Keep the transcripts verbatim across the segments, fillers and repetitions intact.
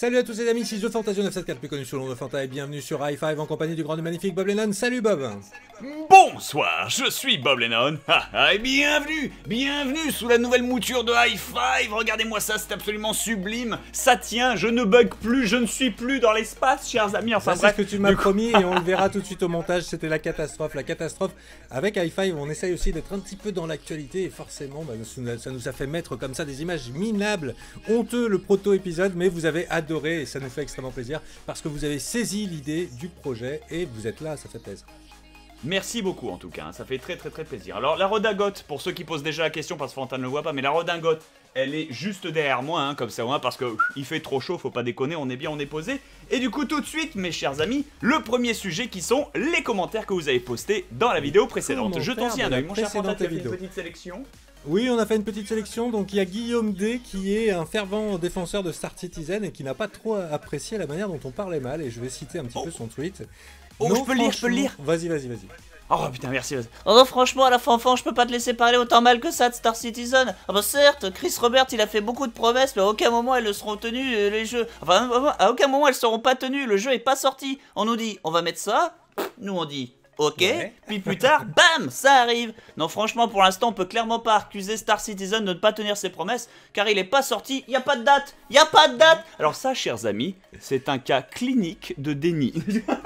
Salut à tous les amis, ici The Fantasio neuf cent soixante-quatre, plus connu sous le nom de Fanta, et bienvenue sur High Five en compagnie du grand et magnifique Bob Lennon. Salut Bob. Bonsoir, je suis Bob Lennon, et bienvenue, bienvenue sous la nouvelle mouture de High Five. Regardez-moi ça, c'est absolument sublime, ça tient, je ne bug plus, je ne suis plus dans l'espace, chers amis, enfin ça, bref. C'est ce que tu m'as promis et on le verra tout de suite au montage, c'était la catastrophe, la catastrophe. Avec High Five, on essaye aussi d'être un petit peu dans l'actualité et forcément, bah, ça nous a fait mettre comme ça des images minables, honteux le proto-épisode, mais vous avez adoré et ça nous fait extrêmement plaisir parce que vous avez saisi l'idée du projet et vous êtes là, ça fait plaisir. Merci beaucoup en tout cas, hein, ça fait très très très plaisir. Alors la redingote, pour ceux qui posent déjà la question parce que Fanta ne le voit pas, mais la redingote, elle est juste derrière moi, hein, comme ça, hein, parce que pff, il fait trop chaud, faut pas déconner, on est bien, on est posé. Et du coup tout de suite, mes chers amis, le premier sujet qui sont les commentaires que vous avez postés dans la vidéo précédente. Jetons-y un œil, mon cher Fanta, tu as fait une petite sélection. Oui, on a fait une petite sélection, donc il y a Guillaume D qui est un fervent défenseur de Star Citizen et qui n'a pas trop apprécié la manière dont on parlait mal, et je vais citer un petit oh. peu son tweet. Oh, non, je peux lire, je peux le lire. Vas-y, vas-y, vas-y. Oh putain, merci, vas-y. Oh non, franchement, à la fanfan, je peux pas te laisser parler autant mal que ça de Star Citizen. Ah bah certes, Chris Robert, il a fait beaucoup de promesses, mais à aucun moment elles ne seront tenues, euh, les jeux. Enfin, à aucun moment elles seront pas tenues, le jeu est pas sorti. On nous dit, on va mettre ça, nous on dit... Ok, ouais. Puis plus tard, bam, ça arrive. Non, franchement, pour l'instant, on peut clairement pas accuser Star Citizen de ne pas tenir ses promesses, car il est pas sorti, y a pas de date, y a pas de date. Alors ça, chers amis, c'est un cas clinique de déni.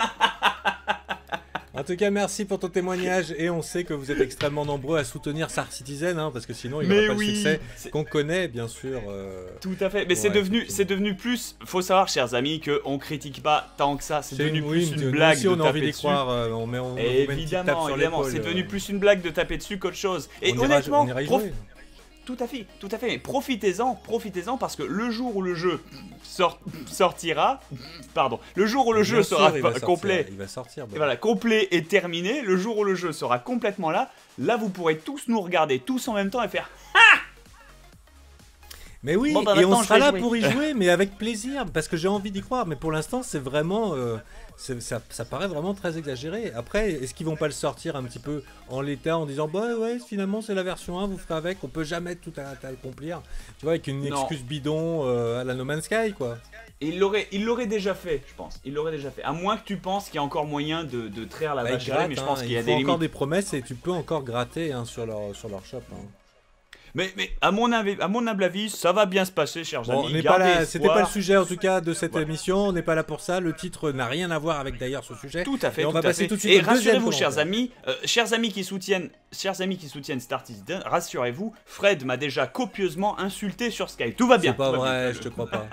En tout cas, merci pour ton témoignage et on sait que vous êtes extrêmement nombreux à soutenir Star Citizen, hein, parce que sinon il n'y aurait pas oui, le succès qu'on connaît, bien sûr. Euh... Tout à fait, mais c'est devenu, c'est devenu plus, faut savoir, chers amis, qu'on critique pas tant que ça, c'est devenu une, plus oui, une blague aussi, de on a taper envie d'y dessus. croire, euh, on met, on, évidemment, on évidemment, c'est devenu plus une blague de taper dessus qu'autre chose. Et on honnêtement, ira, on ira y tout à fait, tout à fait, mais profitez-en, profitez-en parce que le jour où le jeu sort, sortira, pardon, le jour où le Bien jeu sûr, sera il va complet, sortir, il va sortir, et voilà, complet et terminé, le jour où le jeu sera complètement là, là vous pourrez tous nous regarder tous en même temps et faire ha. Mais oui, bon, bah, et on sera là jouer. pour y jouer, mais avec plaisir, parce que j'ai envie d'y croire. Mais pour l'instant, c'est vraiment, euh, ça, ça paraît vraiment très exagéré. Après, est-ce qu'ils vont pas le sortir un petit peu en l'état, en disant bah ouais, finalement c'est la version un, vous ferez avec, on peut jamais tout à, à accomplir. Tu vois, avec une non. excuse bidon euh, à la No Man's Sky, quoi. Il l'aurait, il l'aurait déjà fait, je pense. Il l'aurait déjà fait. À moins que tu penses qu'il y a encore moyen de, de traire la bah, vache à lait, mais je pense hein, qu'il y a il des faut limites. encore des promesses et tu peux encore gratter hein, sur leur sur leur shop. Hein. Mais, mais à, mon avis, à mon humble avis, ça va bien se passer, chers bon, amis. C'était pas le sujet en tout cas de cette voilà. émission, on n'est pas là pour ça. Le titre n'a rien à voir avec d'ailleurs ce sujet. Tout à fait. Et on tout va à passer fait. tout de suite. Et rassurez-vous, chers amis, euh, chers amis qui soutiennent, chers amis qui soutiennent Star Citizen, rassurez-vous, Fred m'a déjà copieusement insulté sur Skype. Tout va bien. C'est pas vrai, bien. je te crois pas.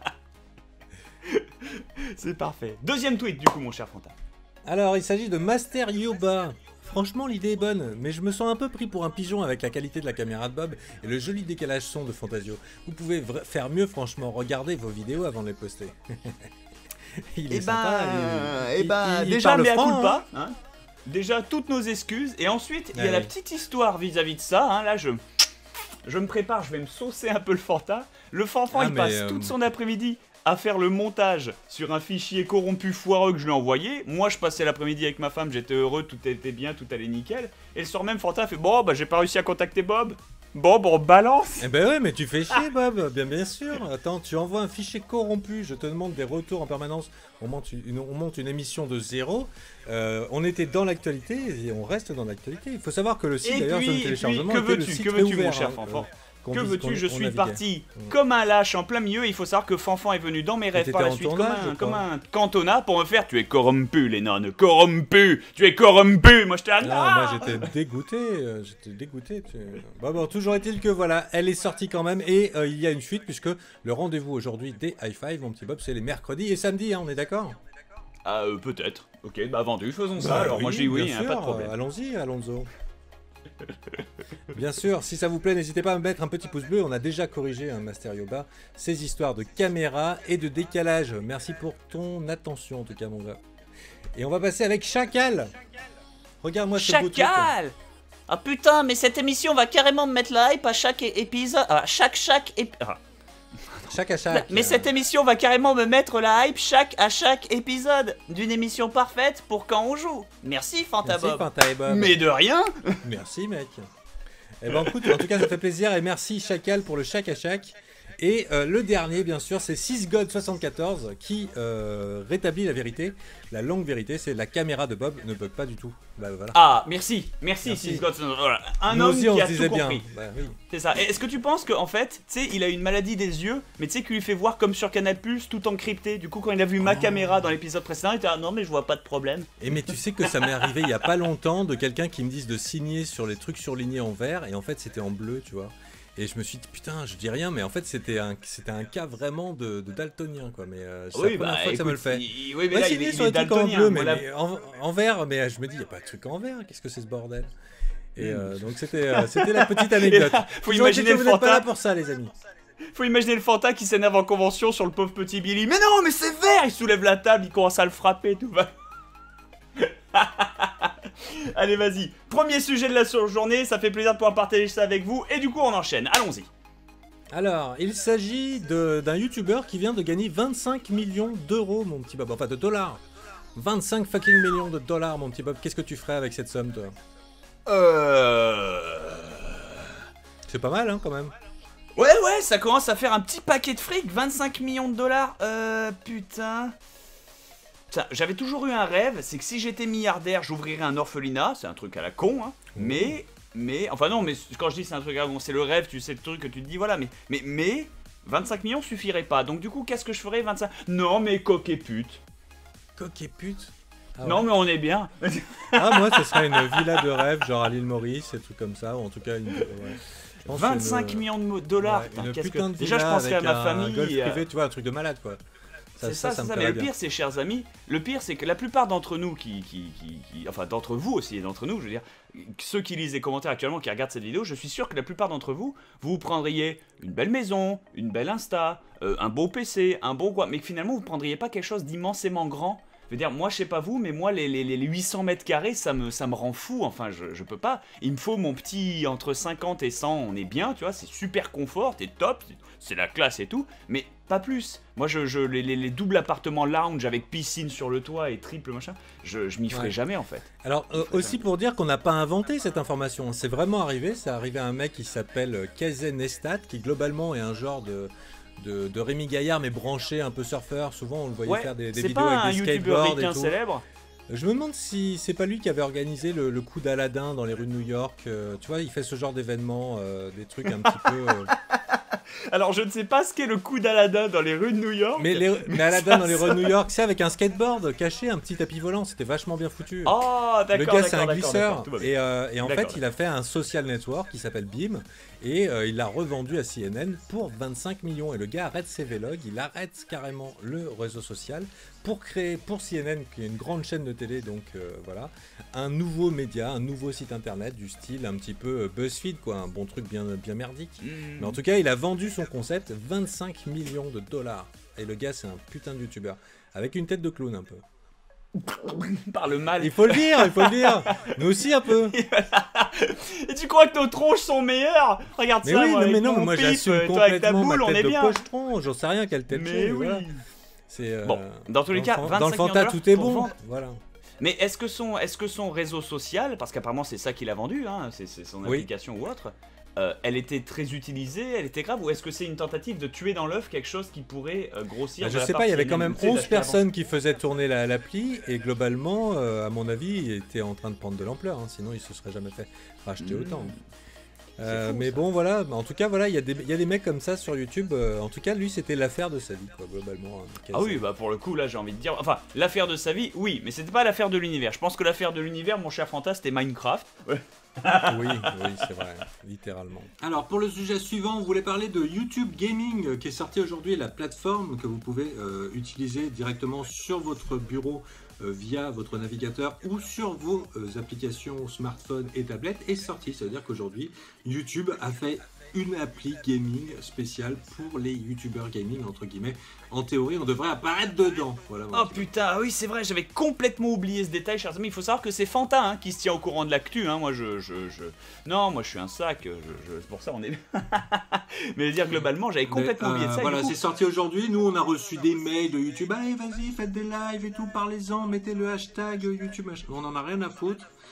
C'est parfait. Deuxième tweet du coup, mon cher Fanta. Alors, il s'agit de Master Yoba. Franchement, l'idée est bonne, mais je me sens un peu pris pour un pigeon avec la qualité de la caméra de Bob et le joli décalage son de Fantasio. Vous pouvez faire mieux, franchement, regardez vos vidéos avant de les poster. Il est et sympa. Ben, et ben, il, il déjà, mais à coup pas. Hein. Déjà, toutes nos excuses. Et ensuite, il y a la petite histoire vis-à-vis -vis de ça. Hein. Là, je, je me prépare, je vais me saucer un peu le Fanta. Le Fanfan, ah, il passe euh... toute son après-midi à faire le montage sur un fichier corrompu foireux que je lui ai envoyé. Moi, je passais l'après-midi avec ma femme, j'étais heureux, tout était bien, tout allait nickel. Et le soir même, Fanta fait « Bon, bah j'ai pas réussi à contacter Bob. Bon, bon, balance !» Eh ben ouais, mais tu fais chier, Bob, bien bien sûr. Attends, tu envoies un fichier corrompu, je te demande des retours en permanence. On monte une, on monte une émission de zéro. Euh, on était dans l'actualité et on reste dans l'actualité. Il faut savoir que le site, d'ailleurs, zone téléchargement, que veux-tu, que veux-tu, mon cher hein, Fanfan euh, Que veux-tu, je suis parti mmh. comme un lâche en plein milieu. Il faut savoir que Fanfan est venu dans mes rêves par la suite comme un, comme un cantona pour me faire « Tu es corrompu, Lennon, corrompu, tu es corrompu !» Moi, j'étais ah, moi, j'étais dégoûté, euh, j'étais dégoûté. Tu... Bon, bon, toujours est-il que voilà, elle est sortie quand même et euh, il y a une suite puisque le rendez-vous aujourd'hui des High Five, mon petit Bob, c'est les mercredis et samedis, hein, on est d'accord? Ah, euh, peut-être. Ok, bah vendu, faisons ça. Bah, alors oui, moi, je dis oui, hein, sûr, pas de problème. Euh, Allons-y, Alonso. Bien sûr, si ça vous plaît, n'hésitez pas à me mettre un petit pouce bleu. On a déjà corrigé un hein, Master Yoba, ces histoires de caméra et de décalage. Merci pour ton attention, en tout cas, mon gars. Et on va passer avec Chacal. Regarde-moi ce beau truc. Chacal. Ah putain, mais cette émission va carrément me mettre la hype à chaque épisode. À chaque, chaque épisode. Ah. Chaque à chaque. Mais cette émission va carrément me mettre la hype chaque à chaque épisode d'une émission parfaite pour quand on joue. Merci Fanta Bob. Merci Fanta et Bob. Mais de rien. Merci mec. Eh ben écoute, en tout cas ça fait plaisir et merci Chacal pour le chaque à chaque. Et euh, le dernier, bien sûr, c'est SysGod soixante-quatorze qui euh, rétablit la vérité. La longue vérité, c'est la caméra de Bob ne bug pas du tout. Bah, voilà. Ah, merci, merci, merci. SysGod. Voilà. Un Nous homme aussi, on qui a se disait tout bien. compris. Bah, oui. C'est ça. Et est-ce que tu penses qu'en fait, tu sais, il a une maladie des yeux, mais tu sais, qu'il lui fait voir comme sur Canal plus, tout encrypté. Du coup, quand il a vu ma oh. caméra dans l'épisode précédent, il était ah non, mais je vois pas de problème. Et mais tu sais que ça m'est arrivé il y a pas longtemps de quelqu'un qui me dise de signer sur les trucs surlignés en vert, et en fait, c'était en bleu, tu vois. Et je me suis dit, putain, je dis rien, mais en fait, c'était un, c'était un cas vraiment de, de daltonien, quoi. Mais euh, c'est oui, la première bah, fois que écoute, ça me le fait. Il, oui, mais là, il, il sur est daltonien. En bleu, mais, voilà. mais en, en vert, mais je me dis, il n'y a pas de truc en vert, qu'est-ce que c'est ce bordel? Et euh, donc, c'était, euh, c'était la petite anecdote. Là, faut imaginer le vous Fanta. n'êtes pas là pour ça, les amis. Faut imaginer le Fanta qui s'énerve en convention sur le pauvre petit Billy. Mais non, mais c'est vert! Il soulève la table, il commence à le frapper, tout va. Allez, vas-y. Premier sujet de la journée, ça fait plaisir de pouvoir partager ça avec vous. Et du coup, on enchaîne. Allons-y. Alors, il s'agit d'un youtubeur qui vient de gagner vingt-cinq millions d'euros, mon petit Bob. Enfin, de dollars. vingt-cinq fucking millions de dollars, mon petit Bob. Qu'est-ce que tu ferais avec cette somme, toi? Euh... C'est pas mal, hein, quand même. Ouais, ouais, ça commence à faire un petit paquet de fric. vingt-cinq millions de dollars. Euh, putain... J'avais toujours eu un rêve, c'est que si j'étais milliardaire, j'ouvrirais un orphelinat. C'est un truc à la con, hein. Mmh. Mais... Mais, enfin non, mais quand je dis c'est un truc, bon, c'est le rêve, tu sais le truc que tu te dis, voilà, mais, mais, mais, vingt-cinq millions suffirait pas. Donc du coup, qu'est-ce que je ferais, vingt-cinq? Non, mais coq et pute. Coq et pute ah, Non, ouais. mais on est bien. Ah, moi, ce serait une villa de rêve, genre à l'île Maurice, et trucs comme ça, ou en tout cas une... Ouais. vingt-cinq une... millions de dollars, ouais, putain, une qu'est-ce putain que... de Déjà, je penserais à ma un, famille... Un golf euh... privé, tu vois, un truc de malade, quoi. C'est ça, ça, ça, ça. Mais le pire, c'est, chers amis, le pire, c'est que la plupart d'entre nous qui, qui, qui, qui, enfin, d'entre vous aussi et d'entre nous, je veux dire, ceux qui lisent les commentaires actuellement, qui regardent cette vidéo, je suis sûr que la plupart d'entre vous, vous vous prendriez une belle maison, une belle Insta, euh, un beau P C, un bon quoi, mais que finalement, vous ne prendriez pas quelque chose d'immensément grand. Je veux dire, moi, je sais pas vous, mais moi, les, les, les huit cents mètres carrés, ça me, ça me rend fou. Enfin, je, je peux pas. Il me faut mon petit entre cinquante et cent, on est bien, tu vois, c'est super confort, c'est top, c'est la classe et tout, mais pas plus. Moi, je, je les, les, les doubles appartements lounge avec piscine sur le toit et triple machin, je, je m'y ferai ouais. jamais, en fait. Alors, euh, aussi jamais. Pour dire qu'on n'a pas inventé cette information, c'est vraiment arrivé, c'est arrivé à un mec qui s'appelle Kazen Estat, qui globalement est un genre de... De, de Rémi Gaillard, mais branché un peu surfeur. Souvent on le voyait ouais, faire des, des vidéos avec des skateboards et tout. Célèbre. Je me demande si c'est pas lui qui avait organisé le, le coup d'Aladin dans les rues de New York. Euh, tu vois, il fait ce genre d'événements, euh, des trucs un petit peu... Euh... Alors je ne sais pas ce qu'est le coup d'Aladin dans les rues de New York. Mais, les, mais Aladin dans les rues de New York, c'est avec un skateboard caché, un petit tapis volant, c'était vachement bien foutu. Oh d'accord, le gars c'est un glisseur. Et, euh, et en fait il a fait un social network qui s'appelle Beam. Et euh, il l'a revendu à C N N pour vingt-cinq millions. Et le gars arrête ses vlogs, il arrête carrément le réseau social pour créer pour C N N, qui est une grande chaîne de télé, donc euh, voilà, un nouveau média, un nouveau site internet du style un petit peu BuzzFeed, quoi, un bon truc bien, bien merdique. Mmh. Mais en tout cas, il a vendu son concept vingt-cinq millions de dollars. Et le gars, c'est un putain de youtubeur, avec une tête de clown un peu. Par le mal. Il faut le dire, il faut le dire. Nous aussi un peu. Et tu crois que nos tronches sont meilleures? Regarde mais ça, oui, moi, mais avec non, mon moi pif, j'assume toi avec ta complètement boule, ma on tête est de bien. pochetron. J'en sais rien quelle tête mais c'est. Oui. Voilà. C'est euh, bon, dans tous les cas, dans, vingt-cinq dans le Fanta tout est bon. Vendre. Voilà. Mais est-ce que son, est-ce que son réseau social, parce qu'apparemment c'est ça qu'il a vendu, hein, c'est son oui. application ou autre, euh, elle était très utilisée, elle était grave, ou est-ce que c'est une tentative de tuer dans l'œuf quelque chose qui pourrait euh, grossir? Bah, je sais pas, il y avait quand même onze personnes qui faisaient tourner l'appli, la, et globalement, euh, à mon avis, il était en train de prendre de l'ampleur, hein, sinon il se serait jamais fait racheter mmh. autant. Euh, fou, mais ça. Bon voilà, en tout cas voilà, il y, y a des mecs comme ça sur YouTube, euh, en tout cas lui c'était l'affaire de sa vie quoi, globalement. Hein, ah oui, bah pour le coup là j'ai envie de dire, enfin l'affaire de sa vie, oui, mais c'était pas l'affaire de l'univers. Je pense que l'affaire de l'univers, mon cher Fanta, c'était Minecraft. Ouais. oui, oui, c'est vrai, littéralement. Alors pour le sujet suivant, on voulait parler de YouTube Gaming euh, qui est sorti aujourd'hui, la plateforme que vous pouvez euh, utiliser directement sur votre bureau euh, via votre navigateur ou sur vos euh, applications smartphone et tablettes est sortie. Ça veut dire qu'aujourd'hui, YouTube a fait une appli gaming spéciale pour les youtubeurs gaming, entre guillemets. En théorie, on devrait apparaître dedans. Voilà, oh putain, oui c'est vrai, j'avais complètement oublié ce détail, chers amis. Il faut savoir que c'est Fanta hein, qui se tient au courant de l'actu. Hein. Moi, je, je, je... Non, moi je suis un sac, je, je... c'est pour ça on est... Mais dire globalement, j'avais complètement Mais, euh, oublié de ça. Voilà, c'est sorti aujourd'hui. Nous, on a reçu des mails de YouTube. Allez, vas-y, faites des lives et tout, parlez-en, mettez le hashtag YouTube. On en a rien à foutre.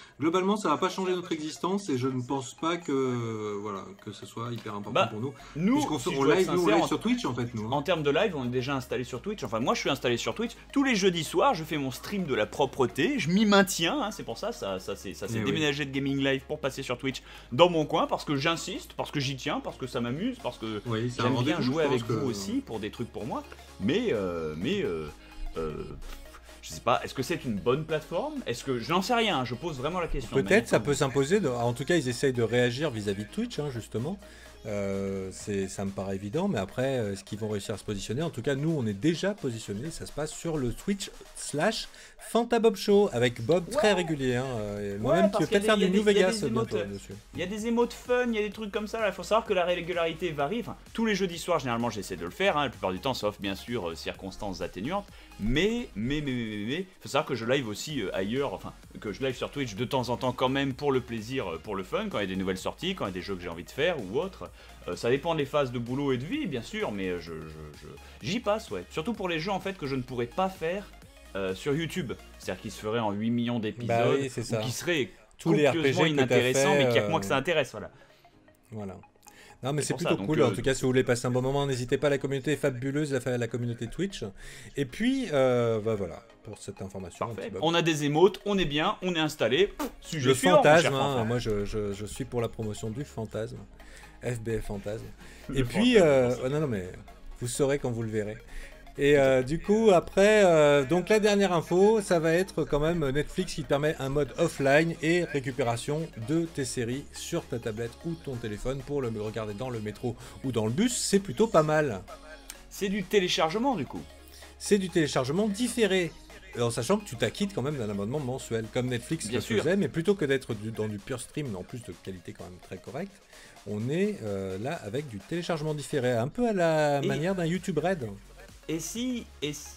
globalement, ça va pas changer notre existence et je ne pense pas que voilà que ce soit hyper important bah, pour nous. Nous, puisqu'on si on live, nous, on live sur Twitch en fait, nous. Hein. En termes de live, on est déjà installé sur Twitch. Enfin, moi, je suis installé sur Twitch. Tous les jeudis soirs, je fais mon stream de la propreté. Je m'y maintiens. Hein, c'est pour ça, ça, ça, ça s'est déménagé oui. de Gaming Live pour passer sur Twitch dans mon coin parce que j'insiste, parce que j'y tiens, parce que ça m'amuse, parce que oui, j'aime bien jouer avec que... vous aussi pour des trucs pour moi. Mais, euh, mais. Euh, euh, Je sais pas, est-ce que c'est une bonne plateforme? Est-ce que... Je n'en sais rien, je pose vraiment la question. Peut-être, ça peut s'imposer. De... En tout cas, ils essayent de réagir vis-à-vis de Twitch, hein, justement. Euh, ça me paraît évident, mais après, est-ce qu'ils vont réussir à se positionner? En tout cas, nous, on est déjà positionnés. Ça se passe sur le Twitch slash Fantabob Show, avec Bob ouais. très régulier. Hein. Moi-même, ouais, tu veux peut-être faire du New Vegas bientôt dessus. Il y a des émotes fun, il y a des trucs comme ça. Il faut savoir que la régularité varie. Enfin, tous les jeudis soirs, généralement, j'essaie de le faire. Hein, la plupart du temps, sauf bien sûr euh, circonstances atténuantes. Mais, mais, mais, mais, mais, faut savoir que je live aussi euh, ailleurs. Enfin, que je live sur Twitch de temps en temps, quand même, pour le plaisir, euh, pour le fun, quand il y a des nouvelles sorties, quand il y a des jeux que j'ai envie de faire ou autre. Euh, ça dépend des phases de boulot et de vie, bien sûr, mais je, je, je, j'y passe, ouais. Surtout pour les jeux en fait que je ne pourrais pas faire euh, sur YouTube. C'est-à-dire qu'ils se feraient en huit millions d'épisodes, bah oui, ou qui seraient tous les R P G inintéressants, mais qu'il n'y a que moi que ça intéresse, voilà. Voilà. Non mais c'est plutôt ça, cool, euh... en tout cas si vous voulez passer un bon moment, n'hésitez pas, la communauté est fabuleuse, la, la communauté Twitch. Et puis, euh, bah voilà, pour cette information. Parfait. On a des émotes, on est bien, on est installé. Sujet le suivant, fantasme, hein, moi je, je, je suis pour la promotion du fantasme. F B F Fantasme. Le et puis, euh, oh non, non, mais vous saurez quand vous le verrez. Et euh, du coup, après, euh, donc la dernière info, ça va être quand même Netflix qui permet un mode offline et récupération de tes séries sur ta tablette ou ton téléphone pour le regarder dans le métro ou dans le bus. C'est plutôt pas mal. C'est du téléchargement du coup. C'est du téléchargement différé. En sachant que tu t'acquittes quand même d'un abonnement mensuel, comme Netflix Bien le sûr. faisait, mais plutôt que d'être dans du pure stream, mais en plus de qualité quand même très correcte, on est euh, là avec du téléchargement différé, un peu à la et manière d'un YouTube Red. Et si... Et si,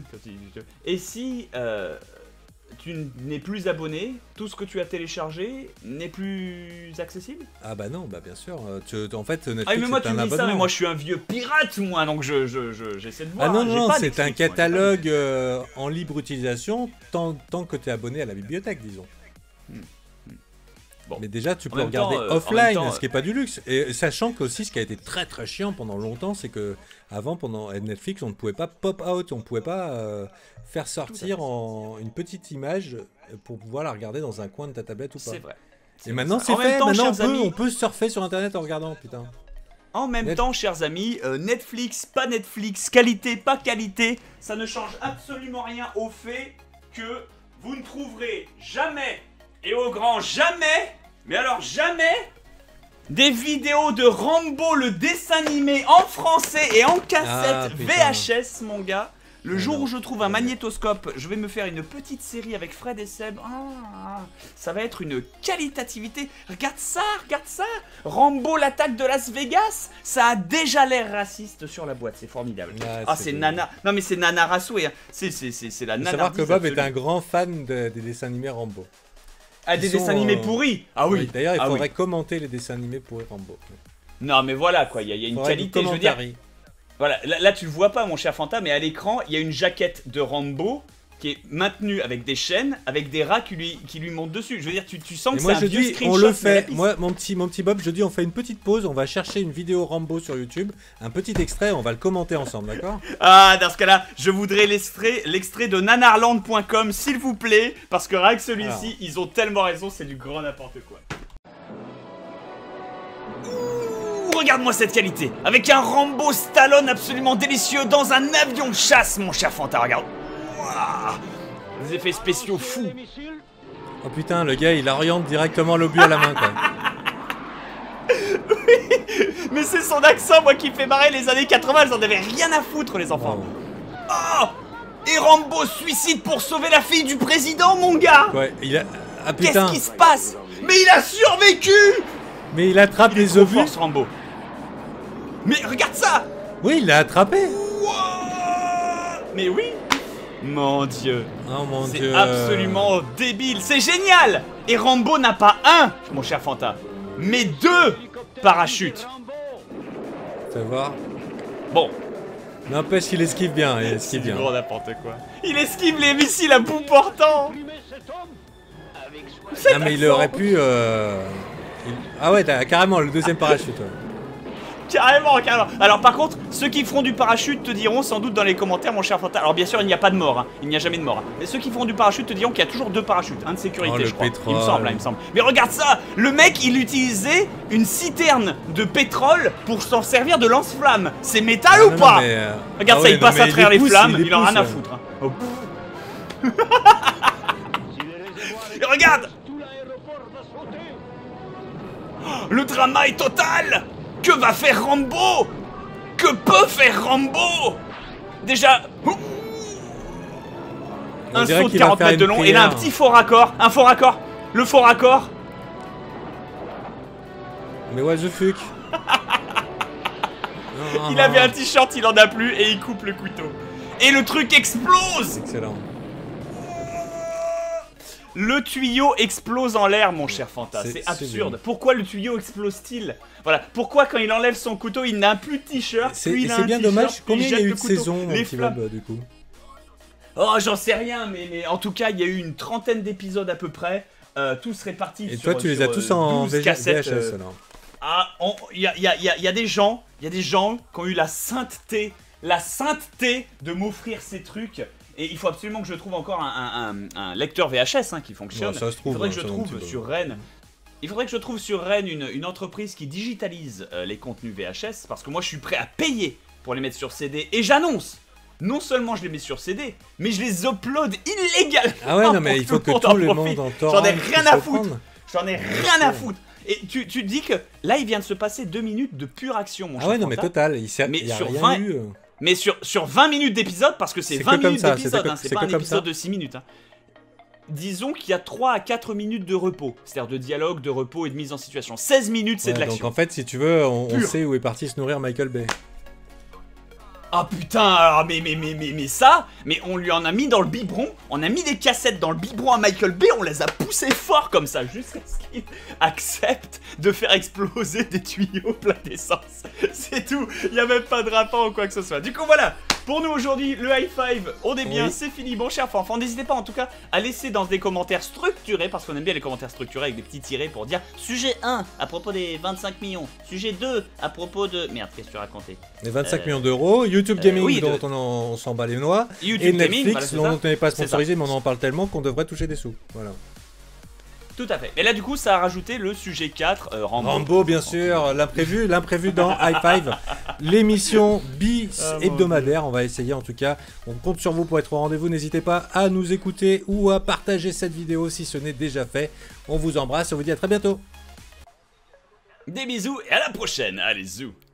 et si euh, tu n'es plus abonné, tout ce que tu as téléchargé n'est plus accessible? Ah bah non, bah bien sûr. Tu, en fait, Netflix, ah mais moi tu un me dis abonnement. ça, mais moi je suis un vieux pirate moi, donc je, je, je, j'essaie de voir. Ah non, non, non, c'est un catalogue moi, euh, en libre utilisation tant, tant que tu es abonné à la bibliothèque, disons. Hmm. Bon. Mais déjà, tu peux regarder temps, euh, offline, temps, ce qui n'est pas du luxe. Et sachant que aussi, ce qui a été très très chiant pendant longtemps, c'est que avant, pendant Netflix, on ne pouvait pas pop out, on ne pouvait pas euh, faire sortir en une petite image pour pouvoir la regarder dans un coin de ta tablette ou pas. C'est vrai. Et maintenant, c'est fait. Temps, maintenant, on peut, amis, on peut surfer sur Internet en regardant, putain. En même Net... temps, chers amis, euh, Netflix, pas Netflix, qualité, pas qualité, ça ne change absolument rien au fait que vous ne trouverez jamais, et au grand jamais, mais alors jamais, des vidéos de Rambo, le dessin animé en français et en cassette ah, V H S, mon gars. Le jour non. où je trouve un magnétoscope, je vais me faire une petite série avec Fred et Seb. Ah, ça va être une qualitativité. Regarde ça, regarde ça. Rambo, l'attaque de Las Vegas. Ça a déjà l'air raciste sur la boîte. C'est formidable. Ah, ah c'est Nana. Non, mais c'est Nana Rassoué. Hein. C'est la Nana. Il faut savoir que Bob absolue. est un grand fan de, des dessins animés Rambo. Ah, des sont, dessins animés euh... pourris. Ah oui. oui D'ailleurs, il ah, faudrait oui. commenter les dessins animés pourris Rambo. Non, mais voilà quoi. Il y, y a une qualité. Je veux dire. Voilà, là, là tu le vois pas mon cher Fanta, mais à l'écran, il y a une jaquette de Rambo qui est maintenue avec des chaînes, avec des rats qui lui, qui lui montent dessus. Je veux dire, tu, tu sens que c'est un vieux screenshot. On le fait, moi mon petit, mon petit Bob, je dis on fait une petite pause, on va chercher une vidéo Rambo sur YouTube, un petit extrait, on va le commenter ensemble, d'accord? Ah, dans ce cas-là, je voudrais l'extrait l'extrait de nanarland point com, s'il vous plaît, parce que rien que celui-ci, ils ont tellement raison, c'est du grand n'importe quoi. Regarde-moi cette qualité, avec un Rambo Stallone absolument délicieux dans un avion de chasse, mon cher Fanta, regarde. Wow. Des effets spéciaux fous. Oh putain, le gars il oriente directement l'obus à la main quoi. Oui, mais c'est son accent moi qui fait marrer. Les années quatre-vingts, elles en avaient rien à foutre les enfants. Oh, oh. Et Rambo suicide pour sauver la fille du président, mon gars. Ouais, il a... Ah putain. Qu'est-ce qui se passe? Mais il a survécu. Mais il attrape les obus. Force Rambo. Mais regarde ça! Oui, il l'a attrapé! Wow. Mais oui! Mon dieu! Oh mon dieu! C'est absolument débile! C'est génial! Et Rambo n'a pas un, mon cher Fanta, mais deux parachutes! Fais voir. Bon. N'empêche qu'il esquive bien, il esquive bien. C'est n'importe quoi. Il esquive les missiles à bout portant! Ah mais il aurait pu... Euh... Il... Ah ouais, t'as carrément le deuxième parachute. Ouais. Carrément, carrément. Alors par contre, ceux qui feront du parachute te diront sans doute dans les commentaires, mon cher Fanta. Alors bien sûr, il n'y a pas de mort, hein. Il n'y a jamais de mort. Hein. Mais ceux qui feront du parachute te diront qu'il y a toujours deux parachutes, un de sécurité, oh, je crois. Pétrole. Il me semble, hein, il me semble. Mais regarde ça, le mec, il utilisait une citerne de pétrole pour s'en servir de lance-flamme. C'est métal ah, ou non, pas non, mais, euh... Regarde ah, ça, ouais, il passe à travers les, pousse, flammes, il, il en a rien à foutre. Hein. Oh. Et regarde, le drama est total. Que va faire Rambo? Que peut faire Rambo? Déjà, un saut de quarante mètres de long et là un petit faux raccord, un faux raccord, le faux raccord. Mais what the fuck? Il avait un t-shirt, il en a plus et il coupe le couteau. Et le truc explose. Excellent. Le tuyau explose en l'air, mon cher Fanta. C'est absurde. Pourquoi le tuyau explose-t-il? Voilà. Pourquoi quand il enlève son couteau, il n'a plus de t-shirt? C'est bien dommage. Combien il y a eu de saisons les flammes du coup? Oh, j'en sais rien, mais, mais en tout cas, il y a eu une trentaine d'épisodes à peu près. Euh, tous répartis. Et sur, toi, tu les as sur, tous en V H S euh... alors. Ah, il y a, y, a, y, a, y a des gens, il y a des gens qui ont eu la sainteté, la sainteté de m'offrir ces trucs. Et il faut absolument que je trouve encore un, un, un, un lecteur V H S hein, qui fonctionne. Ouais, ça se trouve, il faudrait hein, que je trouve sur Rennes. Il faudrait que je trouve sur Rennes une, une entreprise qui digitalise euh, les contenus V H S. Parce que moi je suis prêt à payer pour les mettre sur C D. Et j'annonce, non seulement je les mets sur C D, mais je les upload illégalement. Ah ouais, non mais il faut que tout le monde en torrent. J'en ai rien à foutre. J'en ai rien à foutre. Et tu, tu dis que là il vient de se passer deux minutes de pure action, mon cher. Ah ouais, non mais total. Il mais y a sur rien vingt... eu. Mais sur, sur vingt minutes d'épisode, parce que c'est vingt minutes d'épisode, hein, c'est pas un épisode de six minutes. Hein. Disons qu'il y a trois à quatre minutes de repos, c'est-à-dire de dialogue, de repos et de mise en situation. seize minutes, c'est ouais, de l'action. Donc en fait, si tu veux, on, on sait où est parti se nourrir Michael Bay. Ah putain, alors mais, mais, mais, mais, mais ça, mais on lui en a mis dans le biberon, on a mis des cassettes dans le biberon à Michael Bay, on les a poussées fort comme ça, jusqu'à ce qu'il accepte de faire exploser des tuyaux pleins d'essence. C'est tout, il n'y a même pas de rapport ou quoi que ce soit. Du coup voilà, pour nous aujourd'hui, le high five, on est bien, oui. C'est fini, bon cher enfant. N'hésitez pas en tout cas à laisser dans des commentaires structurés, parce qu'on aime bien les commentaires structurés avec des petits tirés pour dire sujet un à propos des vingt-cinq millions, sujet deux à propos de... Merde, qu'est-ce que tu racontais? Les vingt-cinq euh... millions d'euros, YouTube Gaming euh, oui, dont de... on, on s'en bat les noix, YouTube et Netflix Gaming, voilà, dont on n'est pas sponsorisé mais on en parle tellement qu'on devrait toucher des sous. Voilà. Tout à fait. Et là du coup ça a rajouté le sujet quatre, euh, Rambo. Rambo bien sûr, l'imprévu, l'imprévu dans High Five, l'émission bi-hebdomadaire, on va essayer en tout cas. On compte sur vous pour être au rendez-vous, n'hésitez pas à nous écouter ou à partager cette vidéo si ce n'est déjà fait. On vous embrasse, on vous dit à très bientôt. Des bisous et à la prochaine, allez zou.